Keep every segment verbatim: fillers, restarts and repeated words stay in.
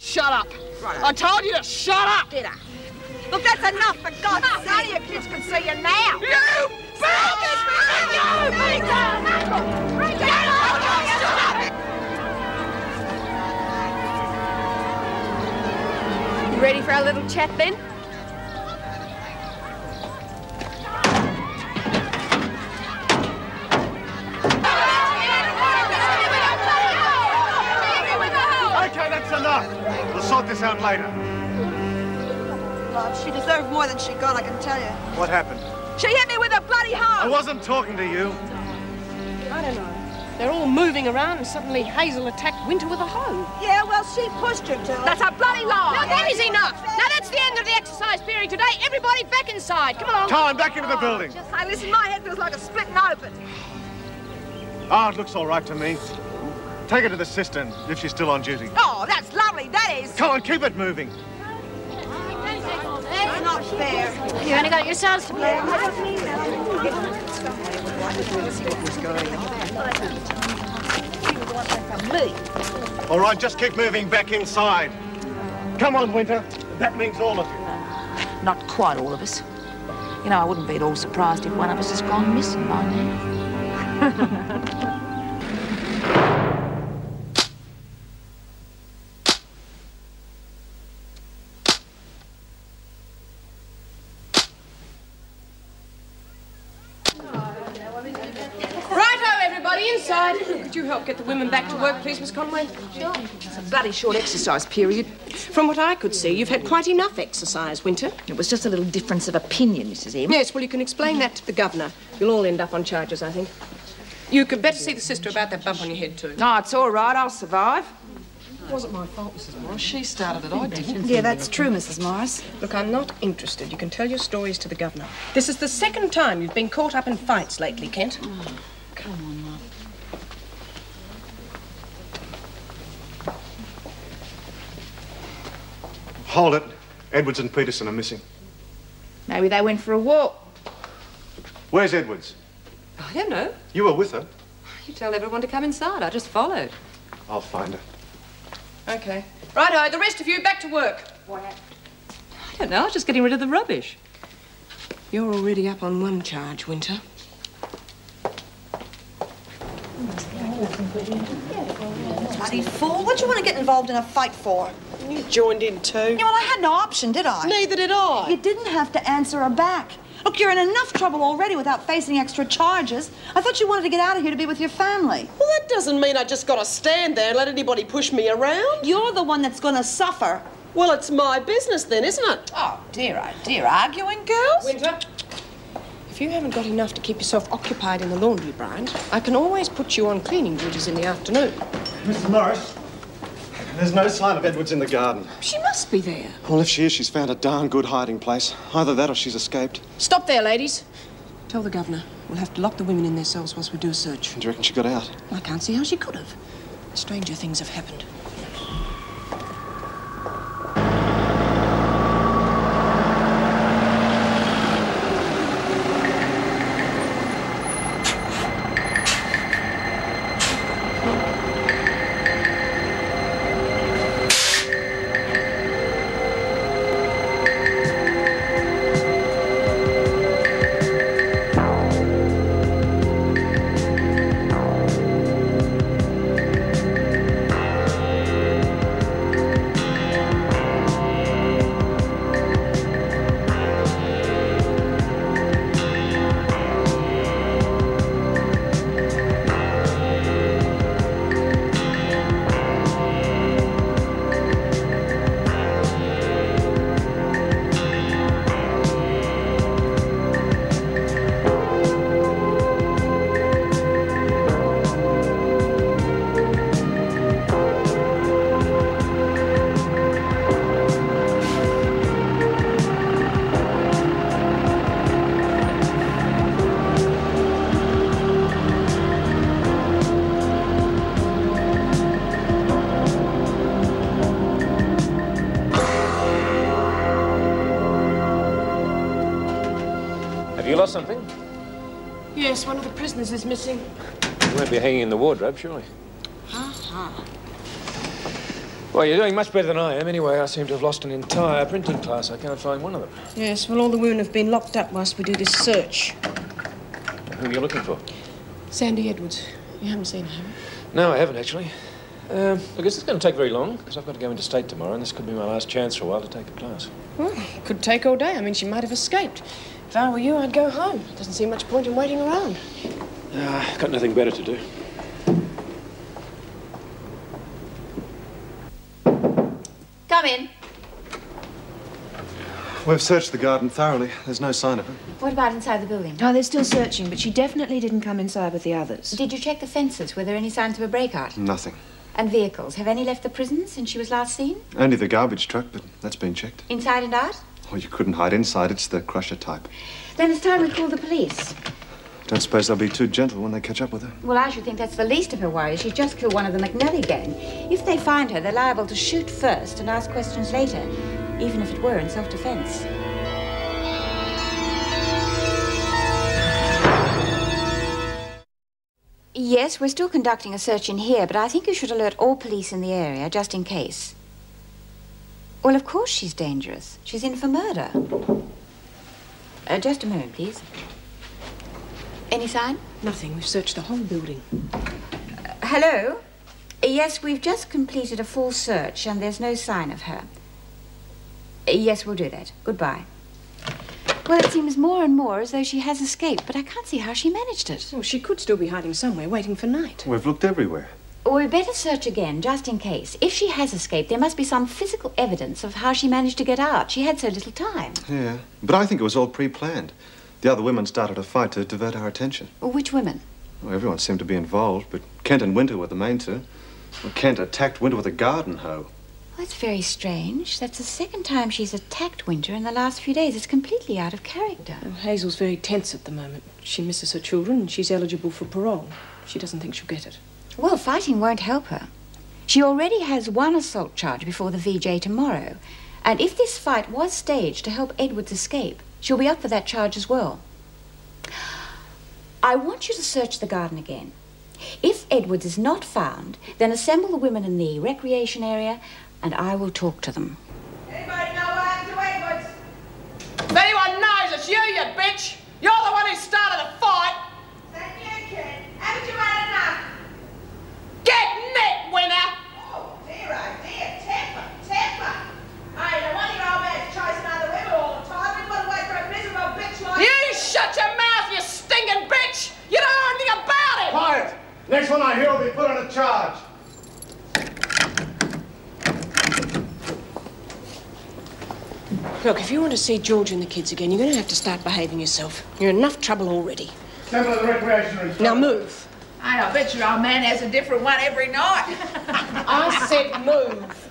Shut up. Right. I told you to shut up. Did I? Look, that's enough, for God's sake. None of your kids can see you now. You bitch! Bring it down! Bring it down! Shut up! You ready for our little chat then? Okay, that's enough. We'll sort this out later. Love, she deserved more than she got, I can tell you. What happened? She hit me with a bloody hoe! I wasn't talking to you. I don't know. They're all moving around and suddenly Hazel attacked Winter with a hoe. Yeah, well, she pushed her to it. That's a bloody lie. Now that is enough. Now that's the end of the exercise period today. Everybody back inside. Come along. Time, back into the building. Just say, listen, my head feels like a splitting open. Ah, it looks all right to me. Take her to the cistern, if she's still on duty. Oh, that's lovely, that is. Come on, keep it moving. It's not fair. You only got yourselves to blame. All right, just keep moving back inside. Come on, Winter. That means all of you. Not quite all of us. You know, I wouldn't be at all surprised if one of us has gone missing by now. Righto, everybody, inside. Could you help get the women back to work, please, Miss Conway? Sure. It's a bloody short exercise period. From what I could see, you've had quite enough exercise, Winter. It was just a little difference of opinion, Missus M. Yes, well, you can explain that to the governor. You'll all end up on charges, I think. You could better see the sister about that bump on your head, too. No, it's all right. I'll survive. It wasn't my fault, Missus Morris. She started it. I didn't. Yeah, that's true, Missus Morris. Look, I'm not interested. You can tell your stories to the governor. This is the second time you've been caught up in fights lately, Kent. Oh, come on, Mum. Hold it. Edwards and Peterson are missing. Maybe they went for a walk. Where's Edwards? I don't know. You were with her. You tell everyone to come inside. I just followed. I'll find her. Okay. Righto, the rest of you, back to work. I don't know. I was just getting rid of the rubbish. You're already up on one charge, Winter. Bloody fool. What do you want to get involved in a fight for? You joined in too. Yeah, well, I had no option, did I? Neither did I. You didn't have to answer her back. Look, you're in enough trouble already without facing extra charges. I thought you wanted to get out of here to be with your family. Well, that doesn't mean I just got to stand there and let anybody push me around. You're the one that's going to suffer. Well, it's my business then, isn't it? Oh, dear, oh, dear. Arguing, girls? Winter, if you haven't got enough to keep yourself occupied in the laundry, Bryant, I can always put you on cleaning duties in the afternoon. Missus Morris, there's no sign of Edwards in the garden. She must be there. Well, if she is, she's found a darn good hiding place. Either that or she's escaped. Stop there, ladies. Tell the governor we'll have to lock the women in their cells whilst we do a search. Do you reckon she got out? I can't see how she could have. Stranger things have happened. Have you lost something? Yes, one of the prisoners is missing. You won't be hanging in the wardrobe, surely. Uh-huh. Well, you're doing much better than I am. Anyway, I seem to have lost an entire printing class. I can't find one of them. Yes, well, all the women have been locked up whilst we do this search. Who are you looking for? Sandy Edwards. You haven't seen her, have you? No, I haven't, actually. Um, I guess it's going to take very long, because I've got to go interstate tomorrow, and this could be my last chance for a while to take a class. Well, could take all day. I mean, she might have escaped. If I were you, I'd go home. Doesn't seem much point in waiting around. Uh, I've got nothing better to do. Come in. We've searched the garden thoroughly. There's no sign of her. What about inside the building? Oh, they're still searching, but she definitely didn't come inside with the others. Did you check the fences? Were there any signs of a breakout? Nothing. And vehicles? Have any left the prison since she was last seen? Only the garbage truck, but that's been checked. Inside and out? Oh, you couldn't hide inside. It's the crusher type. Then it's time we called the police. Don't suppose they'll be too gentle when they catch up with her. Well, I should think that's the least of her worries. She's just killed one of the McNally gang. If they find her, they're liable to shoot first and ask questions later, even if it were in self-defense. Yes, we're still conducting a search in here, but I think you should alert all police in the area, just in case. Well, of course she's dangerous. She's in for murder. Uh, just a moment, please. Any sign? Nothing. We've searched the whole building. Uh, hello? Uh, yes, we've just completed a full search, and there's no sign of her. Uh, yes, we'll do that. Goodbye. Well, it seems more and more as though she has escaped, but I can't see how she managed it. Well, she could still be hiding somewhere, waiting for night. We've looked everywhere. Well, we'd better search again, just in case. If she has escaped, there must be some physical evidence of how she managed to get out. She had so little time. Yeah, but I think it was all pre-planned. The other women started a fight to divert our attention. Well, which women? Well, everyone seemed to be involved, but Kent and Winter were the main two. Well, Kent attacked Winter with a garden hoe. Well, that's very strange. That's the second time she's attacked Winter in the last few days. It's completely out of character. Well, Hazel's very tense at the moment. She misses her children and she's eligible for parole. She doesn't think she'll get it. Well, fighting won't help her. She already has one assault charge before the V J tomorrow. And if this fight was staged to help Edwards escape, she'll be up for that charge as well. I want you to search the garden again. If Edwards is not found, then assemble the women in the recreation area and I will talk to them. Anybody know what happened to Edwards? If anyone knows, it's you, you bitch! You're the one who started the fight! Thank you, kid. Haven't you had enough? Get net, winner! Oh, dear, oh, dear. Temper, temper. Hey, no wonder your old man's chasing other women all the time. We've got to wait for a miserable bitch like you. You shut your mouth, you stinking bitch! You don't know anything about it! Quiet! Next one I hear will be put on a charge. Look, if you want to see George and the kids again, you're going to have to start behaving yourself. You're in enough trouble already. Step into the recreation room. Now move. I bet your old man has a different one every night. I said move.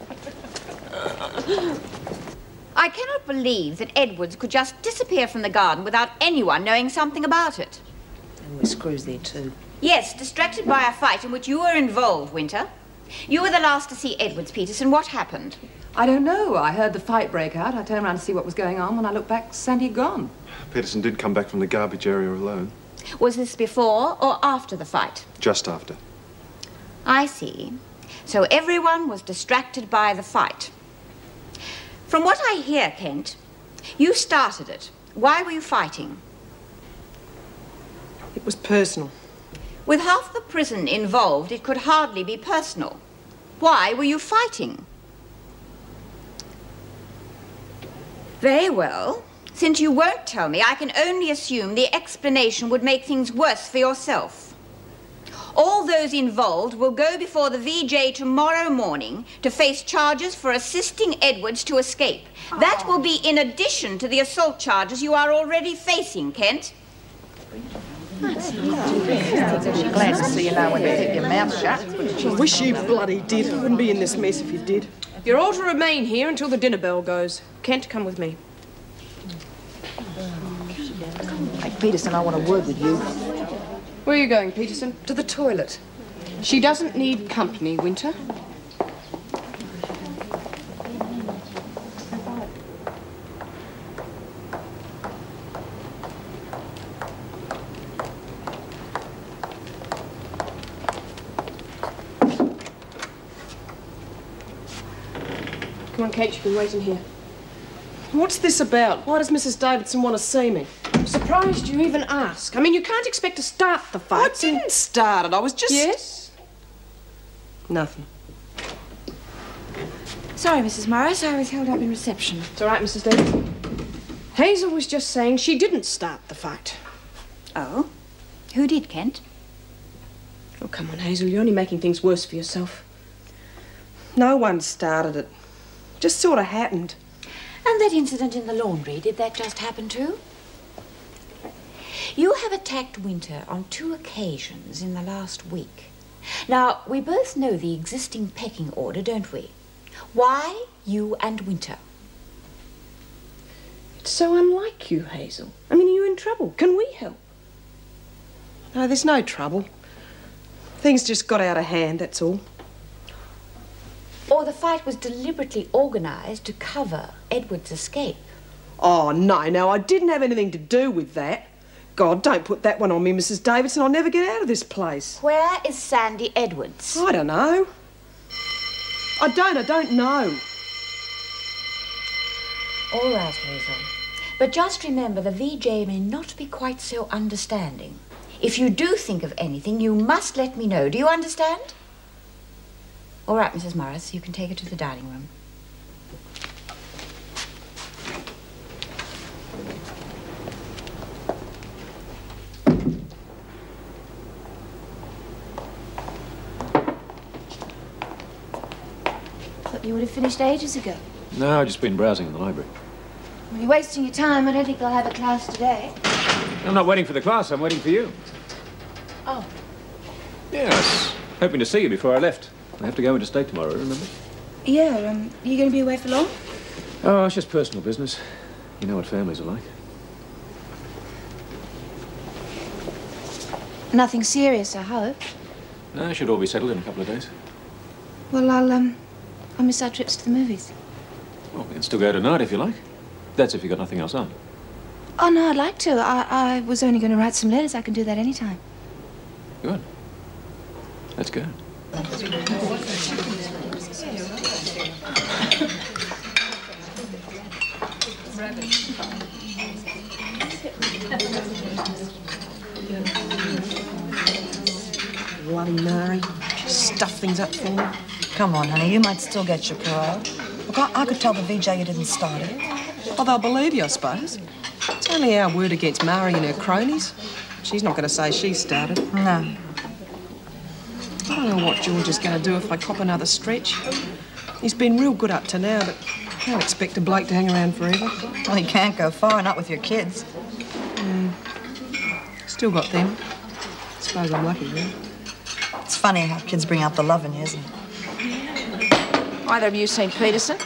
I cannot believe that Edwards could just disappear from the garden without anyone knowing something about it. And we're screws there too. Yes, distracted by a fight in which you were involved, Winter. You were the last to see Edwards, Peterson. What happened? I don't know. I heard the fight break out. I turned around to see what was going on. When I looked back, Sandy had gone. Peterson did come back from the garbage area alone. Was this before or after the fight? Just after. I see. So everyone was distracted by the fight. From what I hear, Kent, you started it. Why were you fighting? It was personal. With half the prison involved, it could hardly be personal. Why were you fighting? Very well. Since you won't tell me, I can only assume the explanation would make things worse for yourself. All those involved will go before the V J tomorrow morning to face charges for assisting Edwards to escape. Oh. That will be in addition to the assault charges you are already facing, Kent. Glad to see you now when you keep your mouth shut. I wish you bloody did. I wouldn't be in this mess if you did. You're all to remain here until the dinner bell goes. Kent, come with me. Hey, Peterson, I want a word with you. Where are you going, Peterson? To the toilet. She doesn't need company, Winter. Come on, Kate, you've been waiting here. What's this about? Why does Missus Davidson want to see me? I'm surprised you even ask. I mean, you can't expect to start the fight. I didn't start it. I was just... Yes? Nothing. Sorry, Missus Morris, I was held up in reception. It's all right, Missus Davis. Hazel was just saying she didn't start the fight. Oh? Who did, Kent? Oh, come on, Hazel, you're only making things worse for yourself. No one started it. Just sort of happened. And that incident in the laundry, did that just happen too? You have attacked Winter on two occasions in the last week. Now, we both know the existing pecking order, don't we? Why you and Winter? It's so unlike you, Hazel. I mean, are you in trouble? Can we help? No, there's no trouble. Things just got out of hand, that's all. Or the fight was deliberately organised to cover Edward's escape. Oh, no, no, I didn't have anything to do with that. God, don't put that one on me, Missus Davidson. I'll never get out of this place. Where is Sandy Edwards? I don't know. I don't, I don't know. All right, Hazel. But just remember, the V J may not be quite so understanding. If you do think of anything, you must let me know. Do you understand? All right, Missus Morris, you can take her to the dining room. Thought you would have finished ages ago. No, I've just been browsing in the library. Well, you're wasting your time. I don't think they'll have a class today. I'm not waiting for the class, I'm waiting for you. Oh. Yes. Hoping to see you before I left. I have to go into state tomorrow, remember? Yeah, um, are you going to be away for long? Oh, it's just personal business. You know what families are like. Nothing serious, I hope. No, it should all be settled in a couple of days. Well, I'll, um, I'll miss our trips to the movies. Well, we can still go tonight if you like. That's if you've got nothing else on. Oh, no, I'd like to. I, I was only going to write some letters. I can do that any time. Good. Let's go. Bloody Mary. Stuff things up for me. Come on, honey, you might still get your parole. Look, I, I could tell the V J you didn't start it. Well, they'll believe you, I suppose. It's only our word against Mary and her cronies. She's not going to say she started. No. I don't know what George is going to do if I cop another stretch. He's been real good up to now, but I can't expect a bloke to hang around forever. Well, he can't go far, not with your kids. Mm. Still got them. Suppose I'm lucky, really. It's funny how kids bring out the love in you, isn't it? Either of you seen Peterson?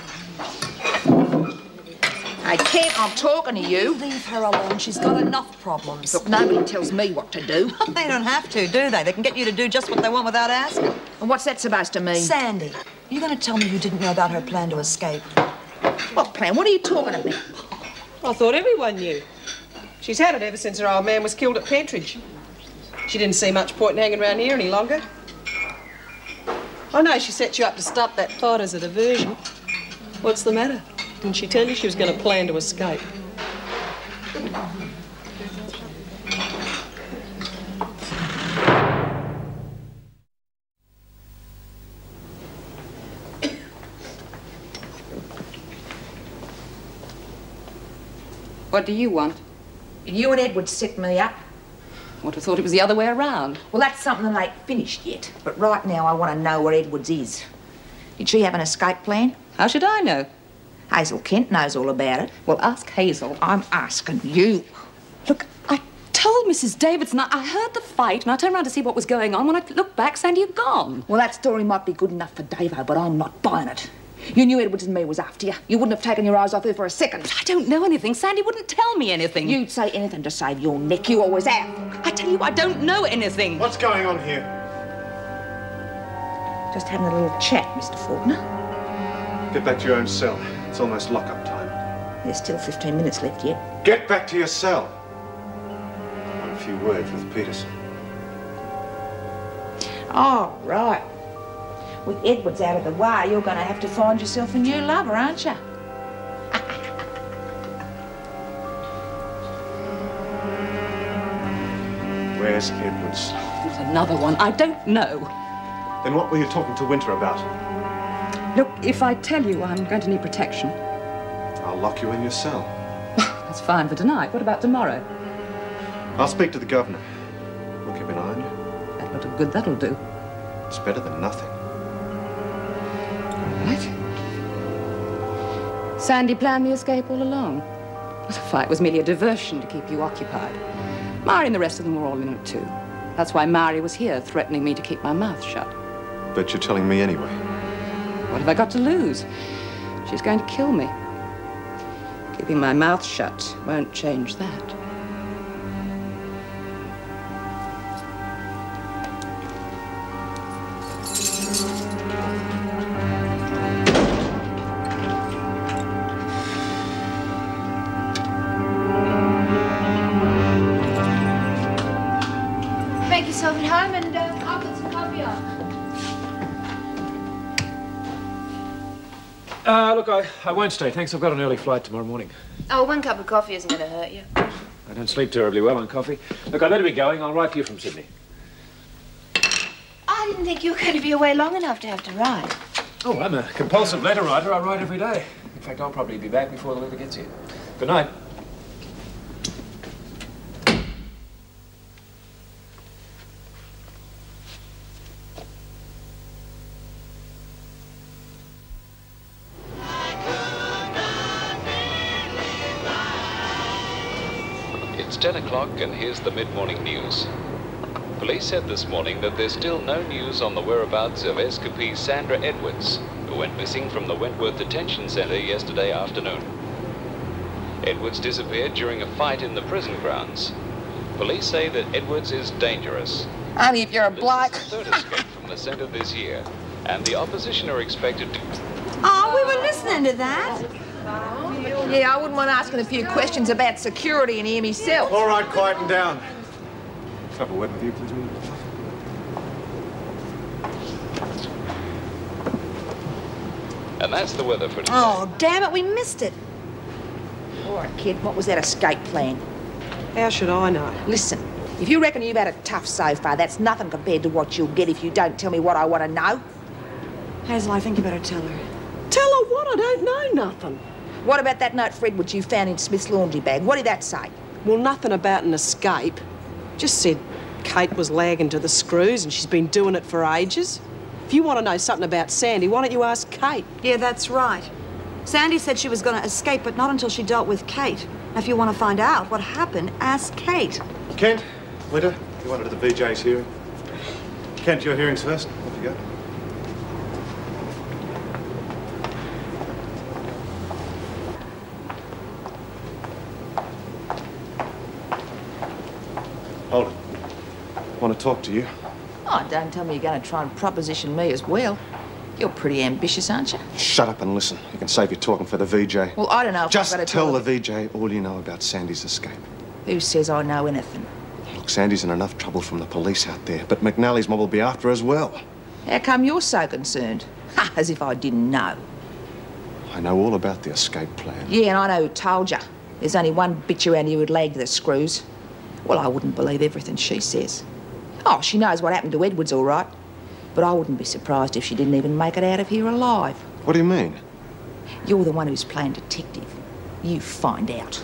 Hey, Kent, I'm talking to you. Leave her alone. She's got enough problems. Look, nobody tells me what to do. They don't have to, do they? They can get you to do just what they want without asking. And what's that supposed to mean? Sandy, you're going to tell me you didn't know about her plan to escape? What plan? What are you talking about? I thought everyone knew. She's had it ever since her old man was killed at Pentridge. She didn't see much point in hanging around here any longer. I know she set you up to stop that fight as a diversion. What's the matter? Didn't she tell you she was going to plan to escape? What do you want? You and Edward set me up. I would have thought it was the other way around. Well, that's something that ain't finished yet. But right now, I want to know where Edwards is. Did she have an escape plan? How should I know? Hazel Kent knows all about it. Well, ask Hazel. I'm asking you. Look, I told Missus Davidson I, I heard the fight, and I turned around to see what was going on. When I looked back, Sandy had gone. Well, that story might be good enough for Davo, but I'm not buying it. You knew Edwards and me was after you. You wouldn't have taken your eyes off her for a second. But I don't know anything. Sandy wouldn't tell me anything. You'd say anything to save your neck. You always have. I tell you, I don't know anything. What's going on here? Just having a little chat, Mister Faulkner. Get back to your own cell. It's almost lock-up time. There's still fifteen minutes left yet. Get back to your cell. I want a few words with Peterson. Oh, right. With Edwards out of the way, you're going to have to find yourself a new lover, aren't you? Where's Edwards? There's another one. I don't know. Then what were you talking to Winter about? Look, if I tell you, I'm going to need protection. I'll lock you in your cell. That's fine for tonight. What about tomorrow? I'll speak to the governor. We'll keep an eye on you. That lot of good that'll do. It's better than nothing. What? Sandy planned the escape all along. The fight was merely a diversion to keep you occupied. Mari and the rest of them were all in it too. That's why Mari was here, threatening me to keep my mouth shut. But you're telling me anyway. What have I got to lose? She's going to kill me. Keeping my mouth shut won't change that. Make yourself at home and uh, I'll put some coffee on. Uh, look, I, I won't stay. Thanks. I've got an early flight tomorrow morning. Oh, one cup of coffee isn't going to hurt you. I don't sleep terribly well on coffee. Look, I better be going. I'll write to you from Sydney. I didn't think you were going to be away long enough to have to write. Oh, I'm a compulsive letter writer. I write every day. In fact, I'll probably be back before the letter gets here. Good night. It's ten o'clock and here's the mid-morning news. Police said this morning that there's still no news on the whereabouts of escapee Sandra Edwards, who went missing from the Wentworth Detention Centre yesterday afternoon. Edwards disappeared during a fight in the prison grounds. Police say that Edwards is dangerous. Only if you're a bloke. This is the third escape from the centre this year, and the opposition are expected to... Oh, we were listening to that. Yeah, I wouldn't mind asking a few questions about security in here myself. All right, quieten down. Have a word with you, please, ma'am. And that's the weather for today. Oh, damn it, we missed it. All right, kid, what was that escape plan? How should I know? Listen, if you reckon you've had it tough so far, that's nothing compared to what you'll get if you don't tell me what I want to know. Hazel, I think you better tell her. Tell her what? I don't know nothing. What about that note for Edwards you found in Smith's laundry bag? What did that say? Well, nothing about an escape. Just said Kate was lagging to the screws and she's been doing it for ages. If you want to know something about Sandy, why don't you ask Kate? Yeah, that's right. Sandy said she was going to escape, but not until she dealt with Kate. Now, if you want to find out what happened, ask Kate. Kent, Winter, you wanted at the V J's hearing. Kent, your hearings first. Off you go. Hold it. I want to talk to you. Oh, don't tell me you're going to try and proposition me as well. You're pretty ambitious, aren't you? Shut up and listen. You can save your talking for the V J. Well, I don't know if Just I've got to tell tell the V J all you know about Sandy's escape. Who says I know anything? Look, Sandy's in enough trouble from the police out there, but McNally's mob will be after her as well. How come you're so concerned? Ha, as if I didn't know. I know all about the escape plan. Yeah, and I know who told you. There's only one bitch around here who'd lag the screws. Well, I wouldn't believe everything she says. Oh, she knows what happened to Edwards, all right. But I wouldn't be surprised if she didn't even make it out of here alive. What do you mean? You're the one who's playing detective. You find out.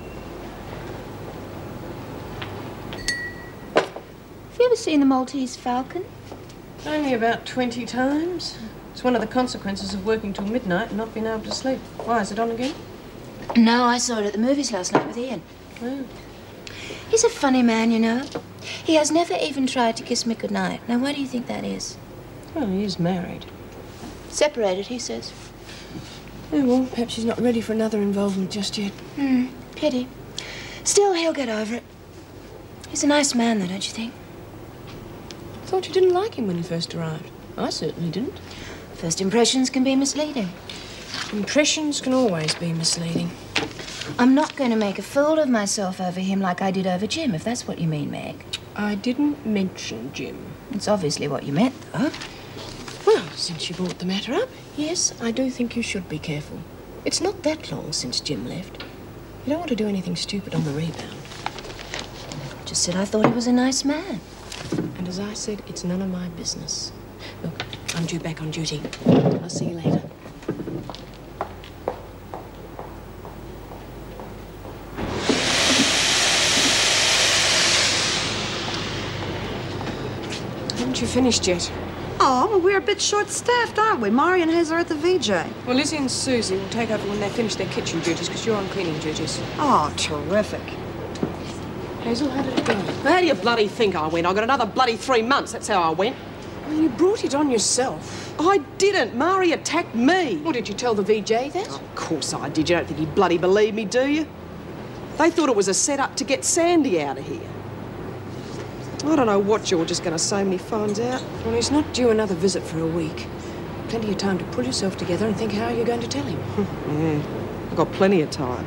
Have you ever seen the Maltese Falcon? Only about twenty times. It's one of the consequences of working till midnight and not being able to sleep. Why, is it on again? No, I saw it at the movies last night with Ian. Oh. He's a funny man, you know. He has never even tried to kiss me goodnight. Now, why do you think that is? Well, he is married. Separated, he says. Oh, well, perhaps he's not ready for another involvement just yet. Hmm, pity. Still, he'll get over it. He's a nice man, though, don't you think? I thought you didn't like him when he first arrived. I certainly didn't. First impressions can be misleading. Impressions can always be misleading. I'm not going to make a fool of myself over him like I did over Jim, if that's what you mean, Meg. I didn't mention Jim. It's obviously what you meant, though. Well, Since you brought the matter up, yes, I do think you should be careful. It's not that long since Jim left. You don't want to do anything stupid on the rebound. Just said I thought he was a nice man. And as I said, it's none of my business. Look, I'm due back on duty. I'll see you later. Haven't you finished yet? Oh, well, we're a bit short-staffed, aren't we? Mari and Hazel are at the V J. Well, Lizzie and Susie will take over when they finish their kitchen duties, because you're on cleaning duties. Oh, terrific. Hazel, how did it go? Well, how do you bloody think I went? I got another bloody three months, that's how I went. Well, you brought it on yourself. I didn't. Mari attacked me. Well, did you tell the V J that? Oh, of course I did. You don't think he bloody believed me, do you? They thought it was a set-up to get Sandy out of here. I don't know what George is going to say when he finds out. Well, he's not due another visit for a week. Plenty of time to pull yourself together and think how you're going to tell him. Yeah, I've got plenty of time.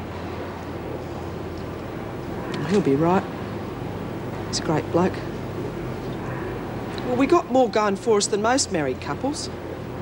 He'll be right. He's a great bloke. Well, we got more going for us than most married couples.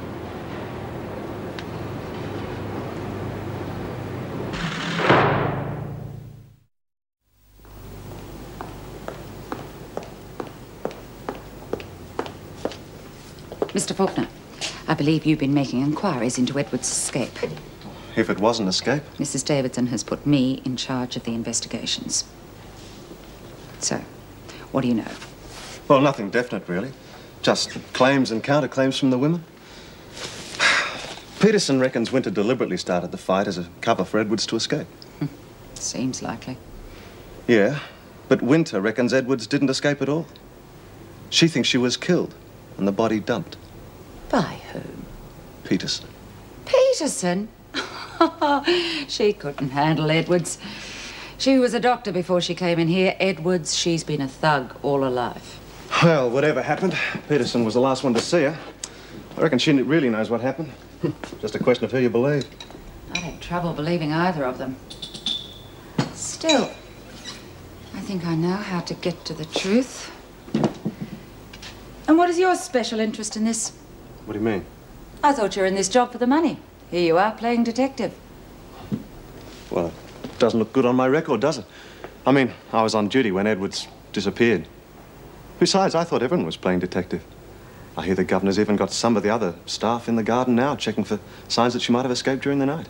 Mister Faulkner, I believe you've been making inquiries into Edward's escape. If it was an escape. Missus Davidson has put me in charge of the investigations. So, what do you know? Well, nothing definite, really. Just claims and counterclaims from the women. Peterson reckons Winter deliberately started the fight as a cover for Edwards to escape. Seems likely. Yeah, but Winter reckons Edwards didn't escape at all. She thinks she was killed and the body dumped. By whom? Peterson. Peterson? She couldn't handle Edwards. She was a doctor before she came in here. Edwards, she's been a thug all her life. Well, whatever happened, Peterson was the last one to see her. I reckon she really knows what happened. Just a question of who you believe. I'd have trouble believing either of them. Still, I think I know how to get to the truth. And what is your special interest in this? What do you mean? I thought you were in this job for the money. Here you are, playing detective. Well, it doesn't look good on my record, does it? I mean, I was on duty when Edwards disappeared. Besides, I thought everyone was playing detective. I hear the governor's even got some of the other staff in the garden now checking for signs that she might have escaped during the night.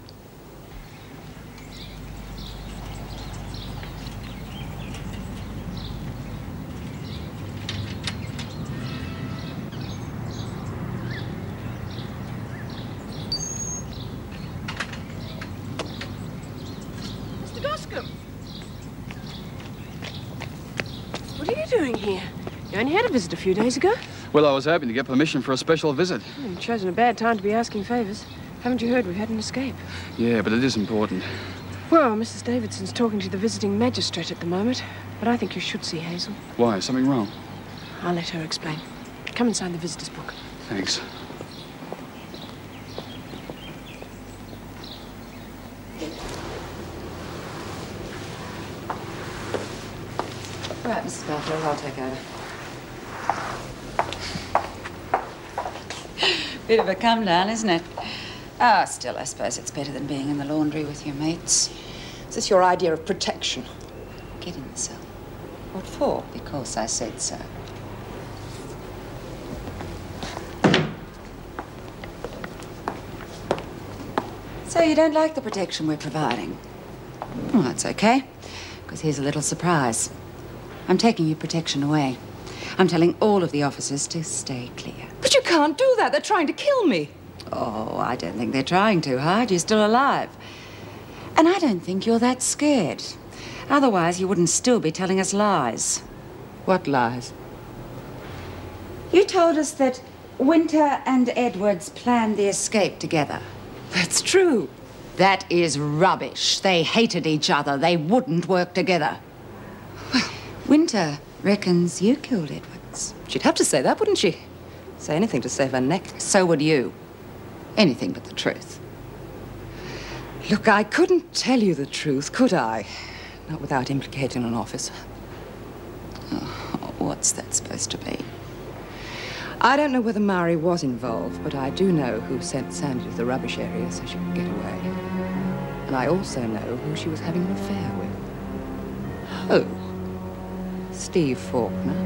Mister Goscombe! What are you doing here? You only had a visit a few days ago. Well, I was hoping to get permission for a special visit. Hmm, you've chosen a bad time to be asking favours. Haven't you heard we've had an escape? Yeah, but it is important. Well, Missus Davidson's talking to the visiting magistrate at the moment, but I think you should see Hazel. Why? Is something wrong? I'll let her explain. Come and sign the visitor's book. Thanks. Right, Missus Belfield, I'll take over. Bit of a come down, isn't it? Ah, still, I suppose it's better than being in the laundry with your mates. Is this your idea of protection? Get in the cell. What for? Because I said so. So you don't like the protection we're providing? Well, that's okay, because here's a little surprise. I'm taking your protection away. I'm telling all of the officers to stay clear. But you can't do that. They're trying to kill me. Oh, I don't think they're trying too hard. You're still alive. And I don't think you're that scared. Otherwise, you wouldn't still be telling us lies. What lies? You told us that Winter and Edwards planned the escape together. That's true. That is rubbish. They hated each other. They wouldn't work together. Winter reckons you killed Edwards. She'd have to say that, wouldn't she? Say anything to save her neck. So would you. Anything but the truth. Look, I couldn't tell you the truth, could I? Not without implicating an officer. Oh, what's that supposed to be? I don't know whether Mari was involved, but I do know who sent Sandy to the rubbish area so she could get away. And I also know who she was having an affair with. Who? Steve Faulkner.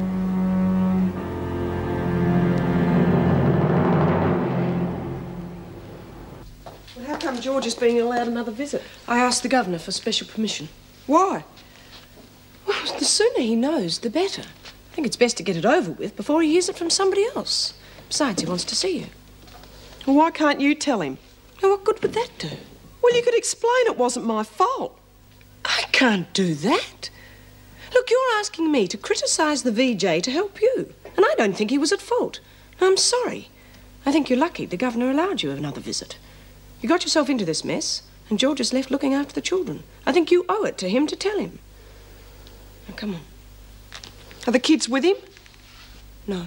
Well, how come George is being allowed another visit? I asked the governor for special permission. Why? Well, the sooner he knows, the better. I think it's best to get it over with before he hears it from somebody else. Besides, he wants to see you. Well, why can't you tell him? Now, what good would that do? Well, you could explain it wasn't my fault. I can't do that. Look, you're asking me to criticise the V J to help you, and I don't think he was at fault. I'm sorry. I think you're lucky the governor allowed you another visit. You got yourself into this mess, and George is left looking after the children. I think you owe it to him to tell him. Now, come on. Are the kids with him? No.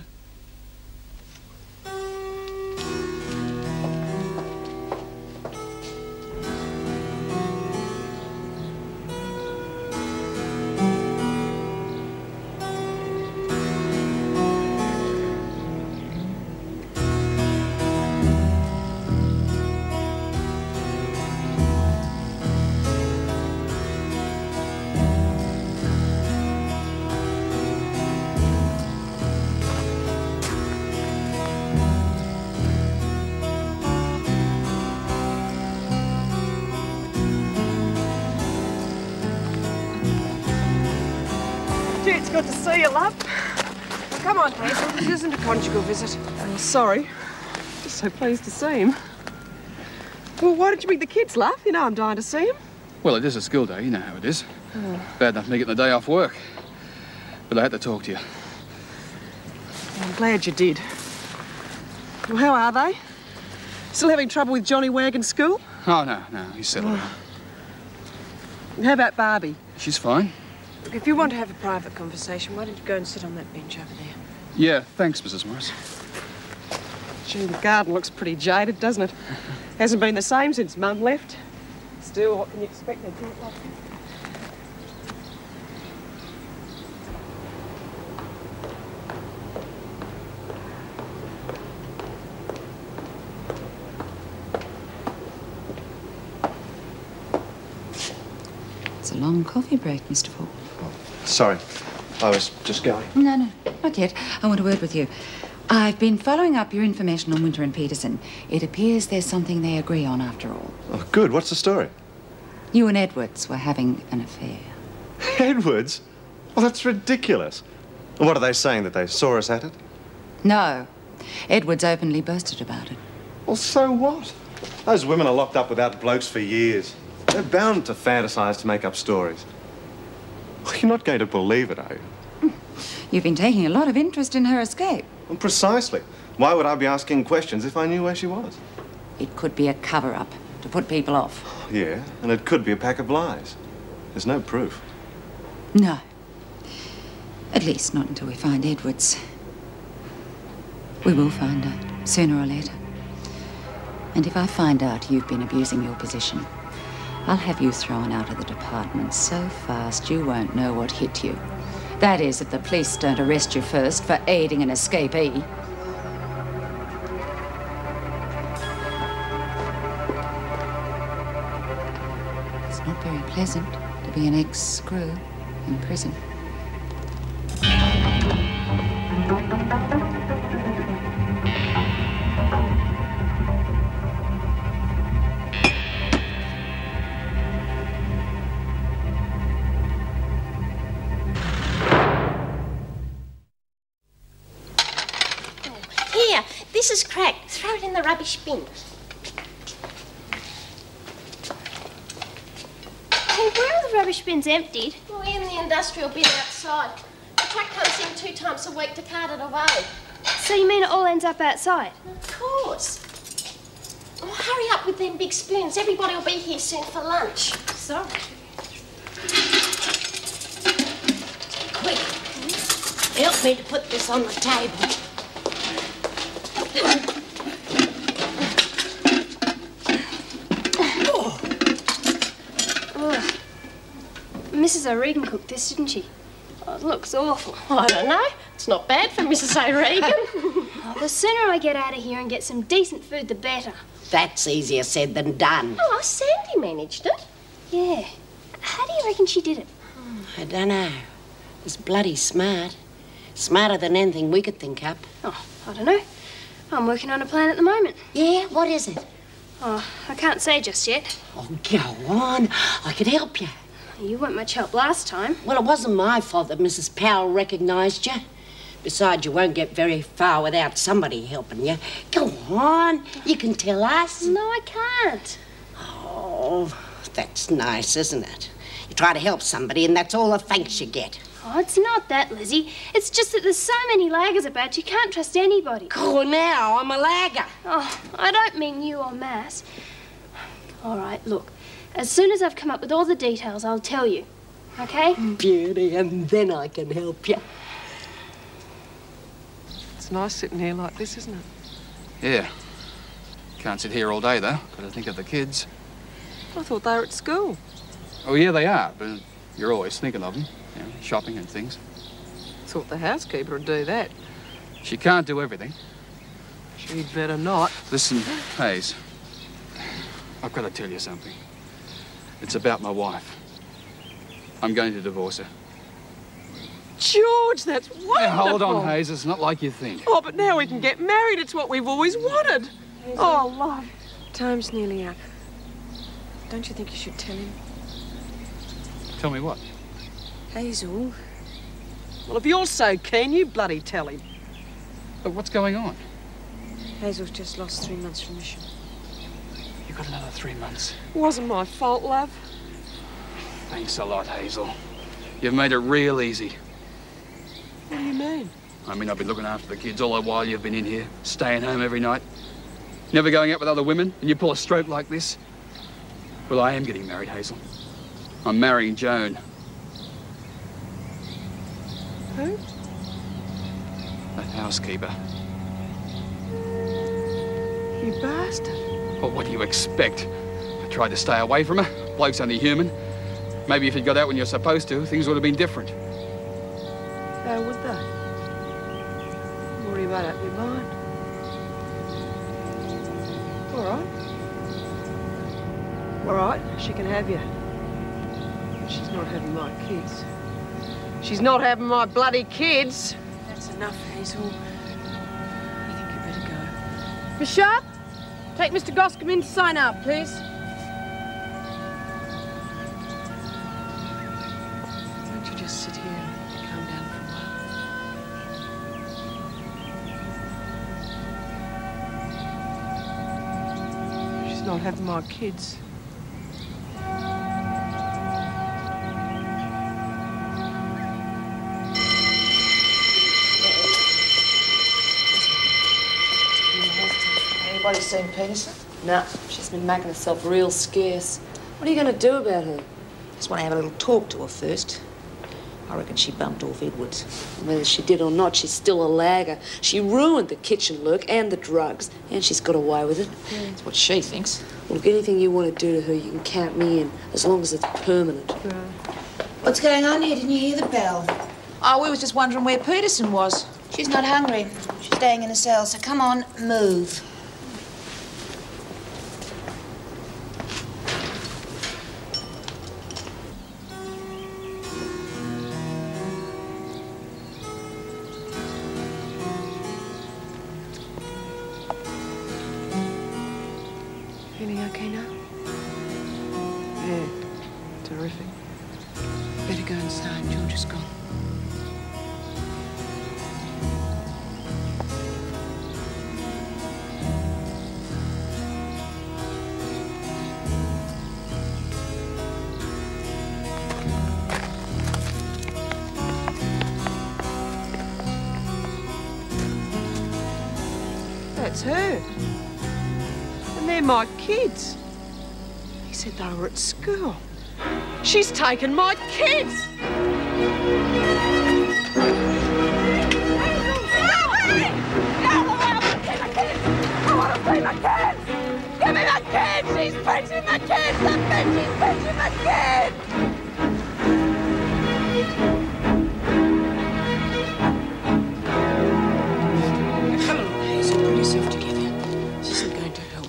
It's good to see you, love. Well, come on, Hazel. This isn't a conjugal visit. I'm sorry. Just so pleased to see him. Well, why did you bring the kids, love? You know I'm dying to see him. Well, it is a school day. You know how it is. Oh. Bad enough me getting the day off work. But I had to talk to you. I'm glad you did. Well, how are they? Still having trouble with Johnny Wag in school? Oh, no, no. He's settled down. And how about Barbie? She's fine. Look, if you want to have a private conversation, why don't you go and sit on that bench over there? Yeah, thanks, Missus Morris. Gee, the garden looks pretty jaded, doesn't it? Hasn't been the same since Mum left. Still, what can you expect? They do it like that. It's a long coffee break, Mister Faulkner. Sorry, I was just going. No, no, not yet. I want a word with you. I've been following up your information on Winter and Peterson. It appears there's something they agree on after all. Oh, good. What's the story? You and Edwards were having an affair. Edwards? Well, that's ridiculous. What are they saying, that they saw us at it? No. Edwards openly boasted about it. Well, so what? Those women are locked up without blokes for years. They're bound to fantasize to make up stories. Well, you're not going to believe it, are you? You've been taking a lot of interest in her escape. Well, precisely. Why would I be asking questions if I knew where she was? It could be a cover-up to put people off. Yeah, and it could be a pack of lies. There's no proof. No. At least not until we find Edwards. We will find out, sooner or later. And if I find out you've been abusing your position, I'll have you thrown out of the department so fast you won't know what hit you. That is, if the police don't arrest you first for aiding an escapee. It's not very pleasant to be an ex-screw in prison. Here, this is cracked. Throw it in the rubbish bin. Hey, where are the rubbish bins emptied? Well, in the industrial bin outside. The truck comes in two times a week to cart it away. So you mean it all ends up outside? Of course. Oh, hurry up with them big spoons. Everybody will be here soon for lunch. Sorry. Quick. Help me to put this on the table. Oh. Missus O'Regan cooked this, didn't she? Oh, it looks awful. I don't know. It's not bad for Missus O'Regan. Oh, the sooner I get out of here and get some decent food, the better. That's easier said than done. Oh, Sandy managed it. Yeah. How do you reckon she did it? I don't know. It's bloody smart. Smarter than anything we could think up. Oh, I don't know. I'm working on a plan at the moment. Yeah? What is it? Oh, I can't say just yet. Oh, go on. I could help you. You weren't much help last time. Well, it wasn't my fault that Missus Powell recognised you. Besides, you won't get very far without somebody helping you. Go on. You can tell us. No, I can't. Oh, that's nice, isn't it? You try to help somebody and that's all the thanks you get. Oh, it's not that, Lizzie. It's just that there's so many laggers about, you can't trust anybody. Oh, now I'm a lagger. Oh, I don't mean you or Mass. All right, look. As soon as I've come up with all the details, I'll tell you. Okay? Beauty, and then I can help you. It's nice sitting here like this, isn't it? Yeah. Can't sit here all day, though. Got to think of the kids. I thought they were at school. Oh, yeah, they are, but you're always thinking of them. You know, shopping and things. Thought the housekeeper would do that. She can't do everything. She'd better not. Listen, Hayes, I've got to tell you something. It's about my wife. I'm going to divorce her. George, that's wonderful. Now, hold on, Hayes. It's not like you think. Oh, but now we can get married. It's what we've always wanted. Hazel. Oh, love. Time's nearly up. Don't you think you should tell him? Tell me what? Hazel. Well, if you're so keen, you bloody tell him. But what's going on? Hazel's just lost three months remission. You've got another three months. It wasn't my fault, love. Thanks a lot, Hazel. You've made it real easy. What do you mean? I mean, I've been looking after the kids all the while you've been in here, staying home every night, never going out with other women, and you pull a stroke like this. Well, I am getting married, Hazel. I'm marrying Joan. Who? That housekeeper. You bastard. Well, what do you expect? I tried to stay away from her. Bloke's only human. Maybe if you'd got out when you're supposed to, things would have been different. How would they? You've already made up your mind. All right. All right, she can have you. But she's not having my kids. She's not having my bloody kids. That's enough, Hazel. I think you better go. Miss Sharp, take Mister Goscombe in to sign out, please. Won't you just sit here and calm down for a while? She's not having my kids. Anybody seen Peterson? No, she's been making herself real scarce. What are you going to do about her? Just want to have a little talk to her first. I reckon she bumped off Edwards. Whether she did or not, she's still a lagger. She ruined the kitchen look and the drugs, and she's got away with it. Yeah, that's what she thinks. Well, look, anything you want to do to her, you can count me in, as long as it's permanent. Yeah. What's going on here? Didn't you hear the bell? Oh, we was just wondering where Peterson was. She's not hungry. She's staying in a cell, so come on, move. Feeling okay now? Yeah, terrific. Better go inside. George is gone. That's her. And they're my kids. He said they were at school. She's taken my kids! Give me the kids! She's pinching the kids! The bitch is pinching the kids! yourself together. This isn't going to help.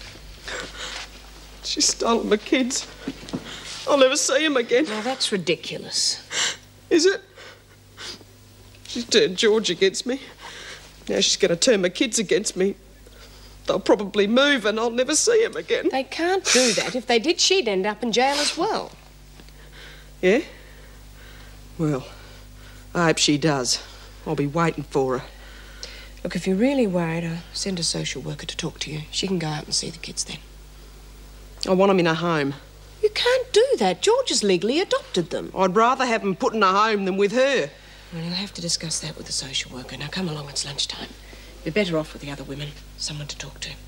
She's stolen my kids. I'll never see them again. Now, that's ridiculous. Is it? She's turned George against me. Now she's going to turn my kids against me. They'll probably move and I'll never see them again. They can't do that. If they did, she'd end up in jail as well. Yeah? Well, I hope she does. I'll be waiting for her. Look, if you're really worried, I'll send a social worker to talk to you. She can go out and see the kids then. I want them in a home. You can't do that. George has legally adopted them. I'd rather have them put in a home than with her. Well, you'll have to discuss that with the social worker. Now, come along, it's lunchtime. You're better off with the other women. Someone to talk to.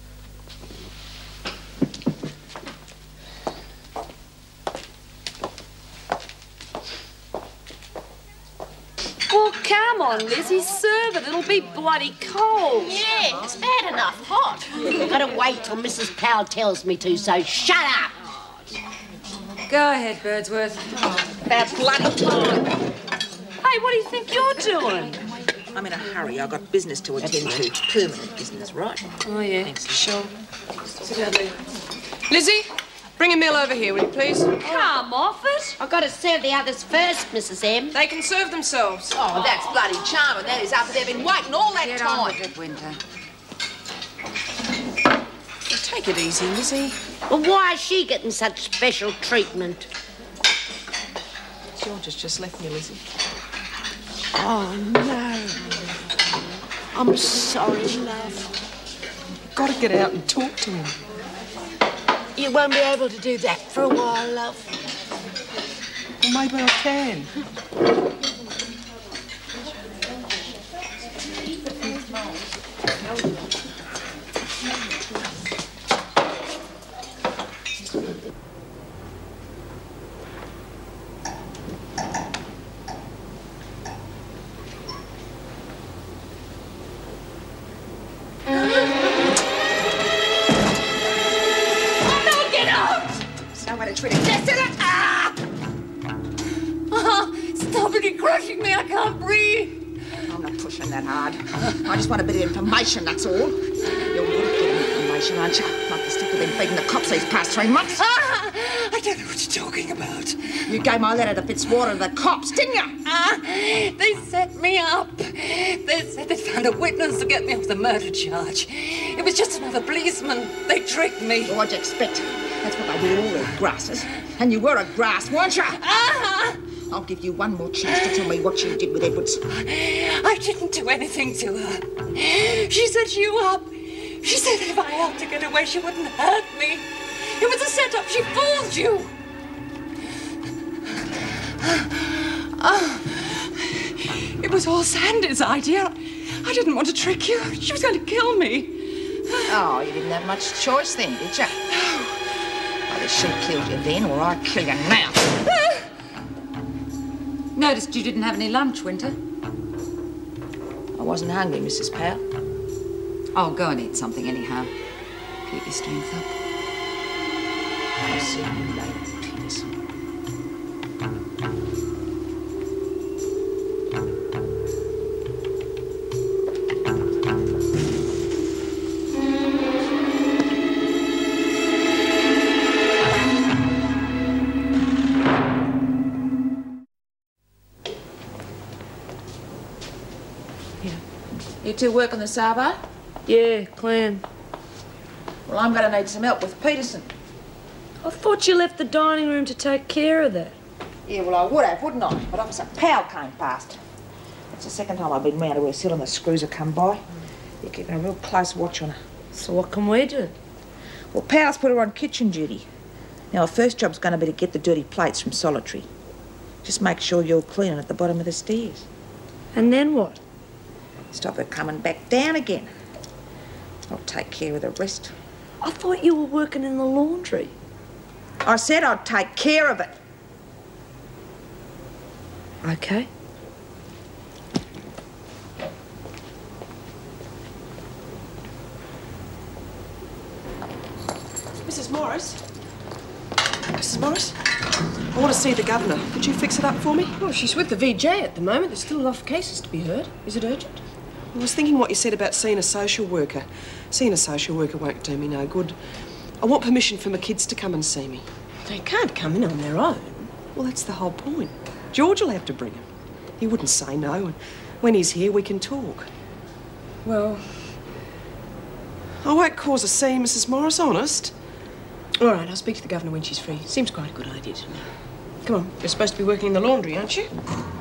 Well, come on, Lizzie, serve it. It'll be bloody cold. Yeah, it's bad enough hot. I've got to wait till Missus Powell tells me to, so shut up. Go ahead, Birdsworth. About bloody time. Hey, what do you think you're doing? I'm in a hurry. I've got business to attend to. It's permanent business, right? Oh, yeah. Thanks. Sure. Sit down there. Lizzie, bring a meal over here, will you, please? Come off it. I've got to serve the others first, Missus M. They can serve themselves. Oh, that's bloody charming. That is after they've been waiting all that Get time. on with it, Winter. Well, take it easy, Lizzie. Well, why is she getting such special treatment? George has just left me, Lizzie. Oh, no. I'm sorry, love. You've got to get out and talk to him. You won't be able to do that for a while, love. Well, maybe I can. That hard. I just want a bit of information, that's all. You're good at getting information, aren't you? Like the stuff you've been feeding the cops these past three months. Ah, I don't know what you're talking about. You gave my letter to Fitzwater to the cops, didn't you? Ah, they set me up. They said they'd found a witness to get me off the murder charge. It was just another policeman. They tricked me. Well, what'd you expect? That's what they do to all their grasses. And you were a grass, weren't you? Ah! I'll give you one more chance to tell me what you did with Edwards. I didn't do anything to her. She set you up. She said if I helped her get away, she wouldn't hurt me. It was a setup. She fooled you. Oh, it was all Sandy's idea. I didn't want to trick you. She was going to kill me. Oh, you didn't have much choice then, did you? Either she killed you then, or I kill you now. Noticed you didn't have any lunch, Winter. I wasn't hungry, Missus Powell. I'll go and eat something anyhow. Keep your strength up. I'll see you later, Tears. You two work on the Savo? Yeah, Clan. Well, I'm going to need some help with Peterson. I thought you left the dining room to take care of that. Yeah, well, I would have, wouldn't I? But Officer Powell came past. It's the second time I've been round to her cell and the screws have come by. You're keeping a real close watch on her. So what can we do? Well, Powell's put her on kitchen duty. Now, her first job's going to be to get the dirty plates from Solitary. Just make sure you're cleaning at the bottom of the stairs. And then what? Stop her coming back down again. I'll take care of the rest. I thought you were working in the laundry. I said I'd take care of it. Okay. Missus Morris? Missus Morris? I want to see the governor. Could you fix it up for me? Well, she's with the V J at the moment. There's still a lot of cases to be heard. Is it urgent? I was thinking what you said about seeing a social worker. Seeing a social worker won't do me no good. I want permission for my kids to come and see me. They can't come in on their own. Well, that's the whole point. George will have to bring them. He wouldn't say no, and when he's here, we can talk. Well, I won't cause a scene, Missus Morris, honest. All right, I'll speak to the governor when she's free. Seems quite a good idea to me. Come on, you're supposed to be working in the laundry, aren't you?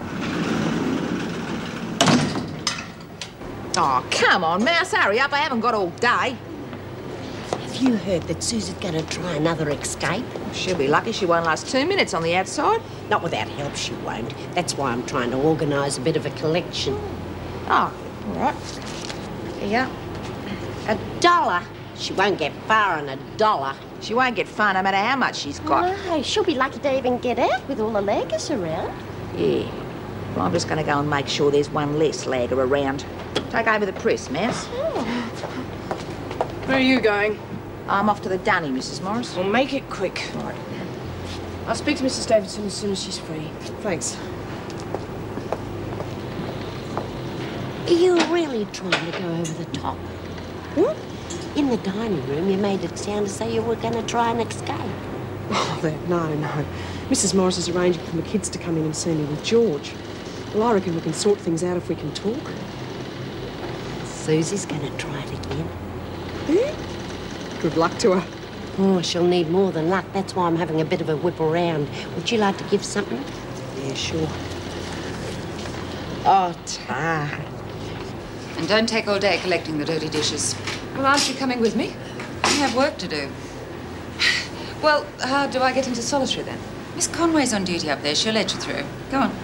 Oh, come on, Mouse, hurry up. I haven't got all day. Have you heard that Susie's going to try another escape? She'll be lucky she won't last two minutes on the outside. Not without help, she won't. That's why I'm trying to organise a bit of a collection. Oh, all right. Here you go. A dollar? She won't get far on a dollar. She won't get far no matter how much she's got. No, she'll be lucky to even get out with all the laggers around. Yeah. Well, I'm just going to go and make sure there's one less lagger around. Take over the press, Mouse. Oh. Where are you going? I'm off to the dunny, Missus Morris. Well, make it quick. All right. I'll speak to Missus Davidson as soon as she's free. Thanks. Are you really trying to go over the top? What? In the dining room, you made it sound as though you were going to try and escape. Oh, that, no, no. Missus Morris is arranging for my kids to come in and see me with George. Well, I reckon we can sort things out if we can talk. Susie's going to try it again. Yeah? Good luck to her. Oh, she'll need more than luck. That's why I'm having a bit of a whip around. Would you like to give something? Yeah, sure. Oh, tar. And don't take all day collecting the dirty dishes. Well, aren't you coming with me? I have work to do. Well, how do I get into solitary then? Miss Conway's on duty up there. She'll let you through. Go on.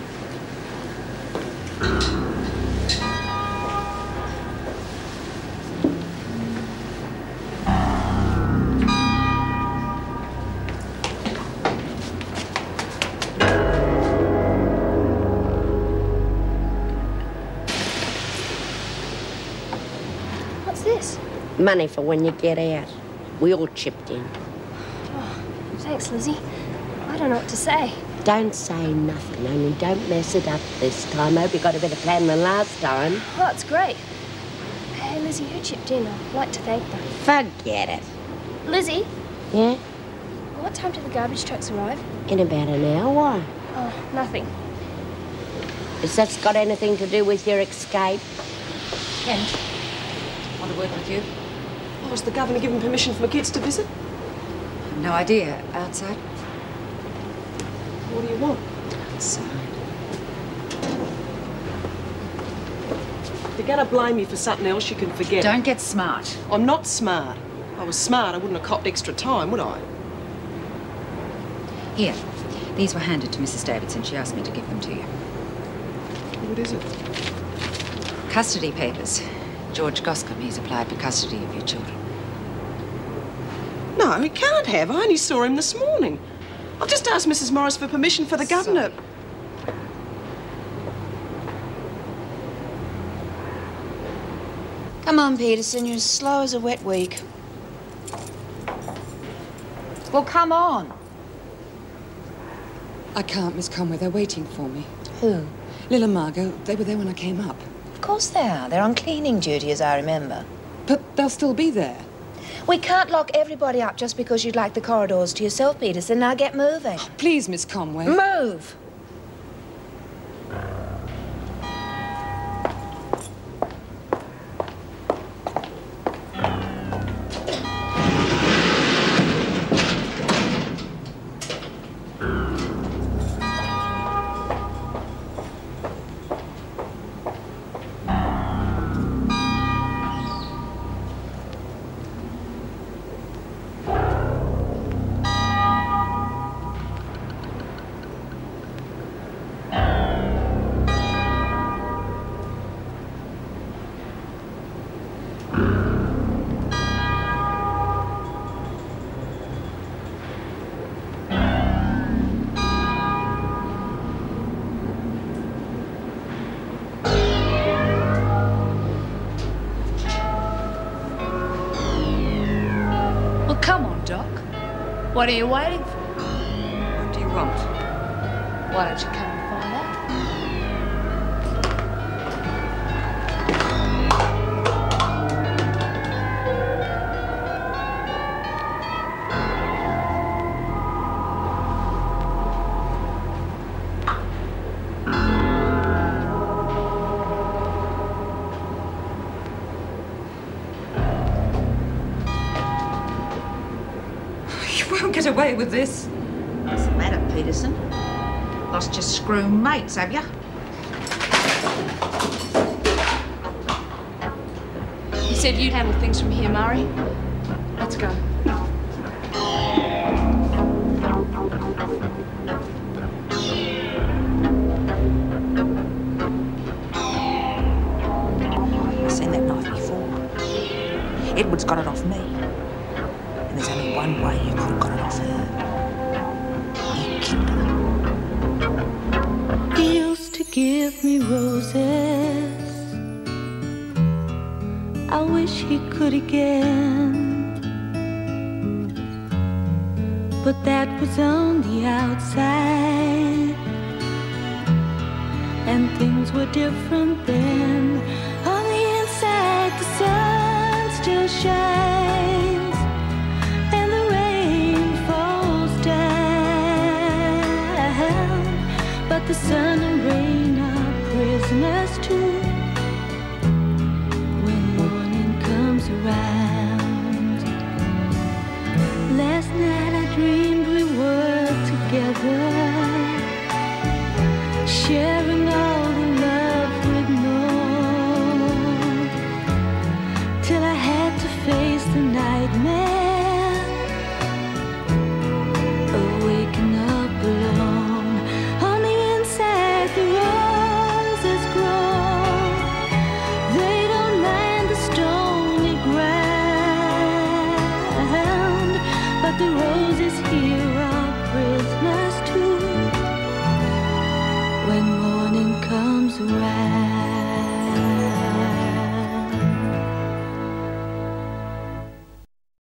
Money for when you get out. We all chipped in. Oh, thanks, Lizzie. I don't know what to say. Don't say nothing, only don't mess it up this time. I hope you got a better plan than last time. Oh, that's great. Hey, Lizzie, who chipped in? I'd like to thank them. Forget it. Lizzie? Yeah? What time do the garbage trucks arrive? In about an hour. Why? Oh, nothing. Has that got anything to do with your escape? Kent, want to work with you? Oh, has the governor given permission for my kids to visit? No idea. Outside? What do you want? Outside. If you're going to blame me for something else, you can forget Don't it. get smart. I'm not smart. If I was smart, I wouldn't have copped extra time, would I? Here. These were handed to Missus Davidson. She asked me to give them to you. What is it? Custody papers. George Goscombe, he's applied for custody of your children. No, he can't have. I only saw him this morning. I've just asked Missus Morris for permission for the governor. Come on, Peterson. You're as slow as a wet week. Well, come on. I can't, Miss Conway. They're waiting for me. Who? Lil and Margot. They were there when I came up. Of course they are. They're on cleaning duty, as I remember. But they'll still be there. We can't lock everybody up just because you'd like the corridors to yourself, Peterson. Now get moving. Oh, please, Miss Conway. Move! What are you waiting for? What do you want? Why don't you come and find out? You won't get away with this. What's the matter, Peterson? Lost your screw mates, have you? You said you'd handle things from here, Murray. Let's go. I've seen that knife before. Edward's got it off me. And there's only one way you could have got it off her. You killed her. He used to give me roses. I wish he could again. But that was on the outside, and things were different then. On the inside, the sun still shines.